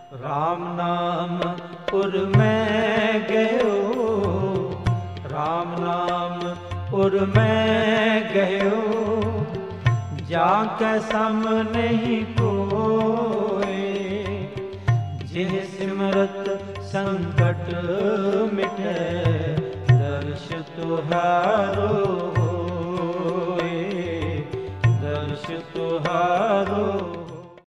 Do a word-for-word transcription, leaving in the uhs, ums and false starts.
राम नाम पुर में गयो, राम नाम पुर में गयो, जाके सम नहीं कोय। जिह सिमरत संकट मिटे, दर्श तुहारो होय, दर्श तुहारो